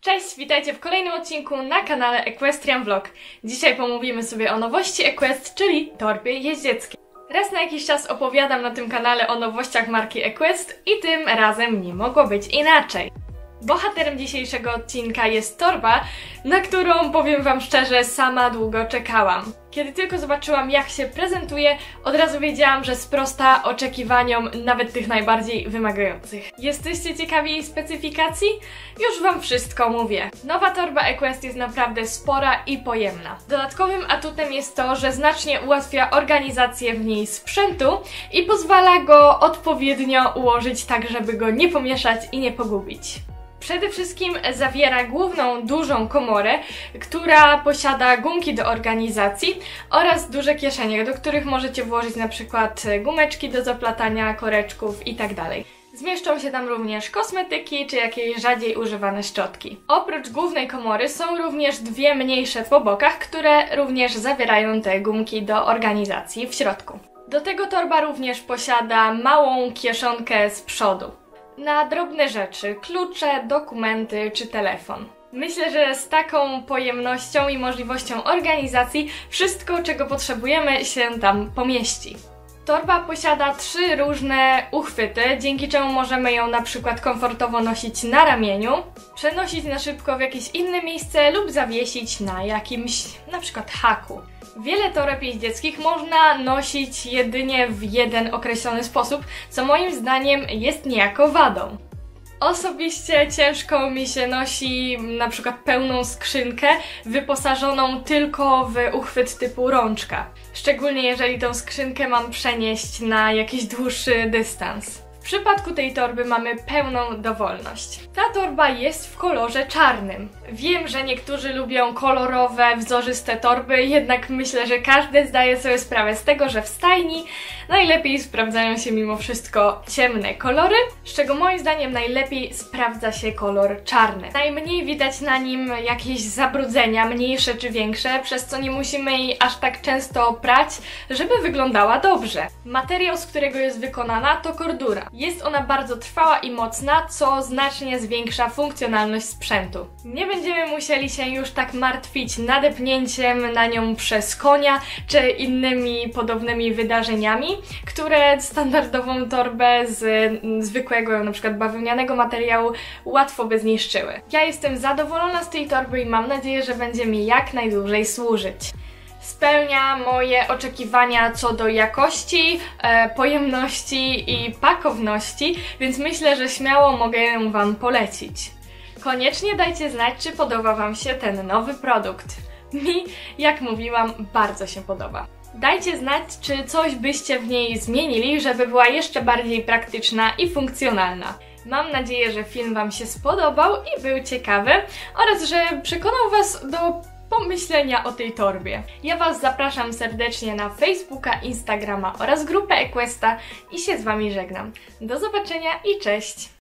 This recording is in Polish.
Cześć, witajcie w kolejnym odcinku na kanale Equestrian Vlog. Dzisiaj pomówimy sobie o nowości Equest, czyli torbie jeździeckiej. Raz na jakiś czas opowiadam na tym kanale o nowościach marki Equest i tym razem nie mogło być inaczej. Bohaterem dzisiejszego odcinka jest torba, na którą, powiem wam szczerze, sama długo czekałam. Kiedy tylko zobaczyłam, jak się prezentuje, od razu wiedziałam, że sprosta oczekiwaniom nawet tych najbardziej wymagających. Jesteście ciekawi jej specyfikacji? Już wam wszystko mówię. Nowa torba Equest jest naprawdę spora i pojemna. Dodatkowym atutem jest to, że znacznie ułatwia organizację w niej sprzętu i pozwala go odpowiednio ułożyć tak, żeby go nie pomieszać i nie pogubić. Przede wszystkim zawiera główną, dużą komorę, która posiada gumki do organizacji oraz duże kieszenie, do których możecie włożyć na przykład gumeczki do zaplatania, koreczków itd. Zmieszczą się tam również kosmetyki czy jakieś rzadziej używane szczotki. Oprócz głównej komory są również dwie mniejsze po bokach, które również zawierają te gumki do organizacji w środku. Do tego torba również posiada małą kieszonkę z przodu na drobne rzeczy, klucze, dokumenty czy telefon. Myślę, że z taką pojemnością i możliwością organizacji wszystko, czego potrzebujemy, się tam pomieści. Torba posiada 3 różne uchwyty, dzięki czemu możemy ją na przykład komfortowo nosić na ramieniu, przenosić na szybko w jakieś inne miejsce lub zawiesić na jakimś na przykład haku. Wiele toreb jeździeckich można nosić jedynie w jeden określony sposób, co moim zdaniem jest niejako wadą. Osobiście ciężko mi się nosi na przykład pełną skrzynkę wyposażoną tylko w uchwyt typu rączka. Szczególnie jeżeli tą skrzynkę mam przenieść na jakiś dłuższy dystans. W przypadku tej torby mamy pełną dowolność. Ta torba jest w kolorze czarnym. Wiem, że niektórzy lubią kolorowe, wzorzyste torby, jednak myślę, że każdy zdaje sobie sprawę z tego, że w stajni najlepiej sprawdzają się mimo wszystko ciemne kolory, z czego moim zdaniem najlepiej sprawdza się kolor czarny. Najmniej widać na nim jakieś zabrudzenia, mniejsze czy większe, przez co nie musimy jej aż tak często prać, żeby wyglądała dobrze. Materiał, z którego jest wykonana, to kordura. Jest ona bardzo trwała i mocna, co znacznie zwiększa funkcjonalność sprzętu. Nie będziemy musieli się już tak martwić nadepnięciem na nią przez konia czy innymi podobnymi wydarzeniami, które standardową torbę z zwykłego, na przykład bawełnianego materiału łatwo by zniszczyły. Ja jestem zadowolona z tej torby i mam nadzieję, że będzie mi jak najdłużej służyć. Spełnia moje oczekiwania co do jakości, pojemności i pakowności, więc myślę, że śmiało mogę ją wam polecić. Koniecznie dajcie znać, czy podoba wam się ten nowy produkt. Mi, jak mówiłam, bardzo się podoba. Dajcie znać, czy coś byście w niej zmienili, żeby była jeszcze bardziej praktyczna i funkcjonalna. Mam nadzieję, że film wam się spodobał i był ciekawy oraz że przekonał was do pomyślenia o tej torbie. Ja was zapraszam serdecznie na Facebooka, Instagrama oraz grupę Equesta i się z wami żegnam. Do zobaczenia i cześć!